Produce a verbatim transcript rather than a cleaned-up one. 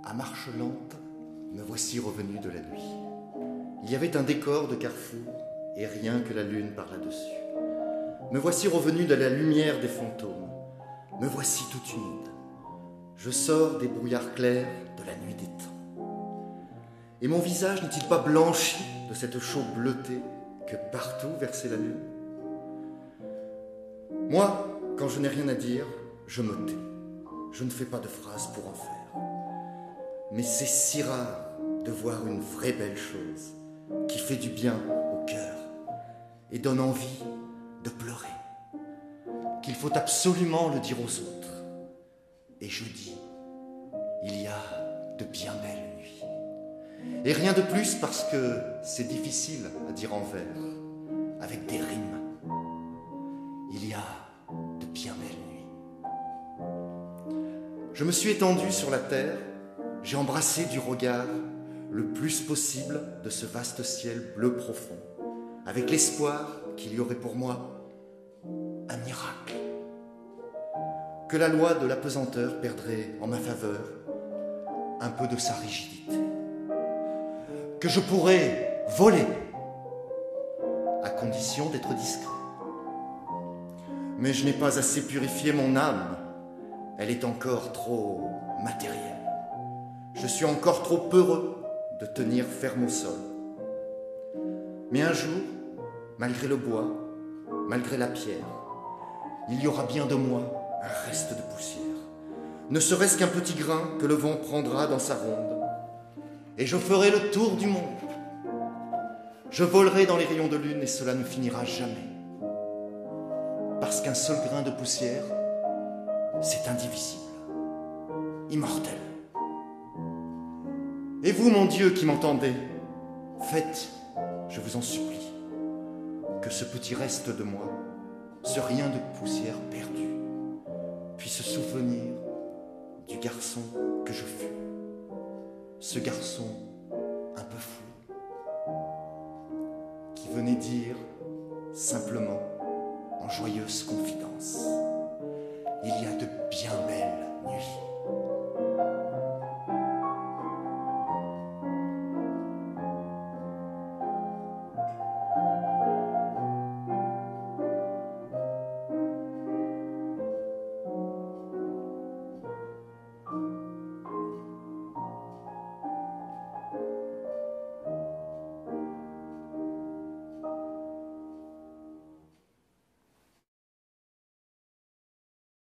À marche lente, me voici revenu de la nuit. Il y avait un décor de carrefour et rien que la lune par là-dessus. Me voici revenu de la lumière des fantômes. Me voici tout humide. Je sors des brouillards clairs de la nuit des temps. Et mon visage n'est-il pas blanchi de cette chaux bleutée que partout versait la lune? Moi, quand je n'ai rien à dire, je me tais. Je ne fais pas de phrases pour en faire. Mais c'est si rare de voir une vraie belle chose qui fait du bien au cœur et donne envie de pleurer, qu'il faut absolument le dire aux autres. Et je dis, il y a de bien belles nuits. Et rien de plus parce que c'est difficile à dire en vers, avec des rimes. Il y a de bien belles nuits. Je me suis étendu sur la terre, j'ai embrassé du regard le plus possible de ce vaste ciel bleu profond, avec l'espoir qu'il y aurait pour moi un miracle, que la loi de l'apesanteur perdrait en ma faveur un peu de sa rigidité, que je pourrais voler à condition d'être discret. Mais je n'ai pas assez purifié mon âme, elle est encore trop matérielle. Je suis encore trop heureux de tenir ferme au sol. Mais un jour, malgré le bois, malgré la pierre, il y aura bien de moi un reste de poussière, ne serait-ce qu'un petit grain que le vent prendra dans sa ronde, et je ferai le tour du monde. Je volerai dans les rayons de lune et cela ne finira jamais, parce qu'un seul grain de poussière, c'est indivisible, immortel. Et vous, mon Dieu qui m'entendez, faites, je vous en supplie, que ce petit reste de moi, ce rien de poussière perdue, puisse se souvenir du garçon que je fus, ce garçon un peu fou, qui venait dire simplement en joyeuse confidence: